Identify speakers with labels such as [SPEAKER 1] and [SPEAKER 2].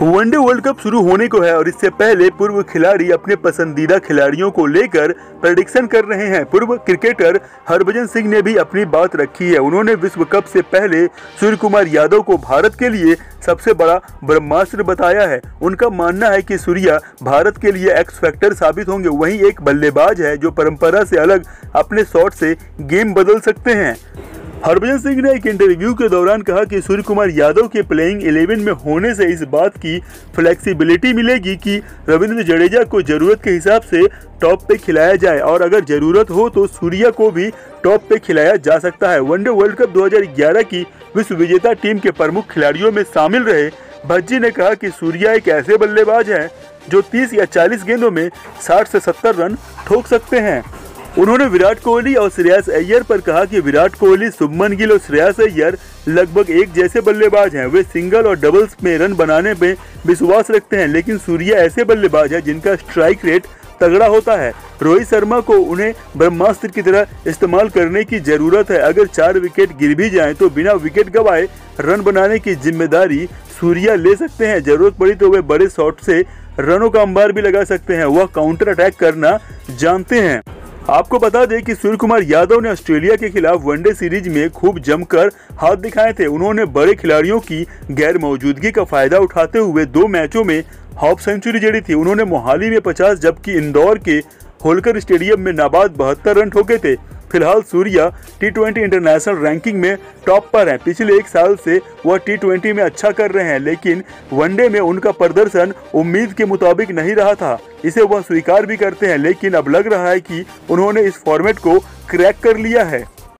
[SPEAKER 1] One day world cup शुरू होने को है और इससे पहले पूर्व खिलाड़ी अपने पसंदीदा खिलाड़ियों को लेकर प्रेडिक्शन कर रहे हैं। पूर्व क्रिकेटर हरभजन सिंह ने भी अपनी बात रखी है। उन्होंने विश्व कप से पहले सूर्यकुमार यादव को भारत के लिए सबसे बड़ा ब्रह्मास्त्र बताया है। उनका मानना है कि सूर्या भारत के लिए एक्स फैक्टर साबित होंगे। वहीं एक बल्लेबाज है जो परंपरा से अलग अपने शॉट से गेम बदल सकते हैं। हरभजन सिंह ने एक इंटरव्यू के दौरान कहा कि सूर्यकुमार यादव के प्लेइंग 11 में होने से इस बात की फ्लेक्सिबिलिटी मिलेगी कि रविंद्र जडेजा को जरूरत के हिसाब से टॉप पे खिलाया जाए और अगर जरूरत हो तो सूर्या को भी टॉप पे खिलाया जा सकता है। वनडे वर्ल्ड कप 2011 की विश्व विजेता टीम के प्रमुख खिलाड़ियों में शामिल रहे भज्जी ने कहा कि सूर्या एक ऐसे बल्लेबाज हैं जो 30 या 40 गेंदों में 60 से 70 रन ठोक सकते हैं। उन्होंने विराट कोहली और श्रेयस अय्यर पर कहा कि विराट कोहली, शुभमन गिल और श्रेयस अय्यर लगभग एक जैसे बल्लेबाज हैं। वे सिंगल और डबल्स में रन बनाने में विश्वास रखते हैं, लेकिन सूर्या ऐसे बल्लेबाज है जिनका स्ट्राइक रेट तगड़ा होता है। रोहित शर्मा को उन्हें ब्रह्मास्त्र की तरह इस्तेमाल करने की जरूरत है। अगर 4 विकेट गिर भी जाएं तो बिना विकेट गंवाए रन बनाने की जिम्मेदारी सूर्या ले सकते हैं। जरूरत पड़ी तो वे बड़े शॉट से रनों का अंबार भी लगा सकते हैं। वह काउंटर अटैक करना जानते हैं। आपको बता दें कि सूर्यकुमार यादव ने ऑस्ट्रेलिया के खिलाफ वनडे सीरीज में खूब जमकर हाथ दिखाए थे। उन्होंने बड़े खिलाड़ियों की गैर मौजूदगी का फायदा उठाते हुए 2 मैचों में हाफ सेंचुरी जड़ी थी। उन्होंने मोहाली में 50 जबकि इंदौर के होलकर स्टेडियम में नाबाद 72 रन ठोके थे। फिलहाल सूर्या T20 इंटरनेशनल रैंकिंग में टॉप पर हैं। पिछले 1 साल से वह T20 में अच्छा कर रहे हैं, लेकिन वनडे में उनका प्रदर्शन उम्मीद के मुताबिक नहीं रहा था। इसे वह स्वीकार भी करते हैं, लेकिन अब लग रहा है कि उन्होंने इस फॉर्मेट को क्रैक कर लिया है।